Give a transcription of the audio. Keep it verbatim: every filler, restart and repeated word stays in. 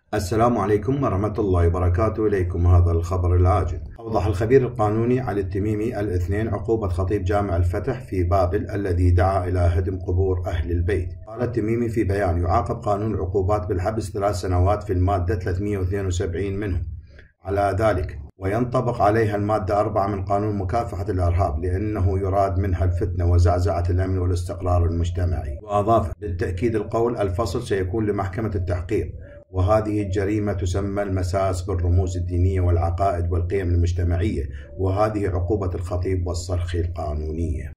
السلام عليكم ورحمة الله وبركاته. إليكم هذا الخبر العاجل. أوضح الخبير القانوني علي التميمي الاثنين عقوبة خطيب جامع الفتح في بابل الذي دعا إلى هدم قبور أهل البيت. قال التميمي في بيان: يعاقب قانون العقوبات بالحبس ثلاث سنوات في المادة ثلاثمئة واثنين وسبعين منه على ذلك، وينطبق عليها المادة أربعة من قانون مكافحة الإرهاب لأنه يراد منها الفتنة وزعزعة الأمن والاستقرار المجتمعي. وأضاف: بالتأكيد القول الفصل سيكون لمحكمة التحقيق، وهذه الجريمة تسمى المساس بالرموز الدينية والعقائد والقيم المجتمعية، وهذه عقوبة الخطيب والصرخ القانونية.